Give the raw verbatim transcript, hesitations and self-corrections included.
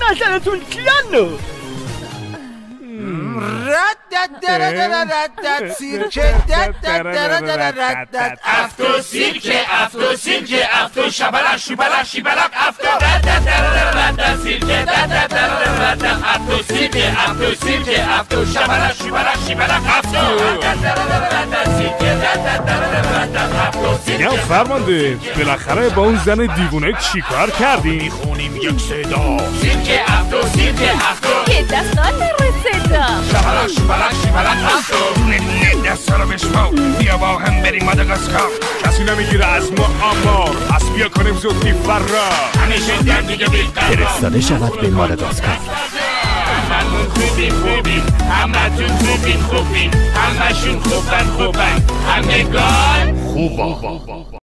نظرتون کیانو؟ سیرکه افتو سیرکه افتو سیرکه افتو شبلق شبلق شبلق افتو سیرکه افتو سیرکه افتو سیرکه افتو شبلق شبلق شبلق افتو میگم فرمانده بالاخره با اون زن دیوونه چیکار کردی؟ میخونیم یک صدا سیرکه افتو سیرکه افتو که دستات رو صدا شبلق شبلق شبلق افتو دونه دونه دستا رو بشمار بیا با هم بریم ماداگاسکار کسی نمیگیره از ما اما پس بیا کنیم زودی فرار همیشه در دیگه بیقرار فرستاده شود به ماداگاسکار هممون خوبیم خوبیم همتون خوبین خوبین همشون خوبن خوبن همگان خوبا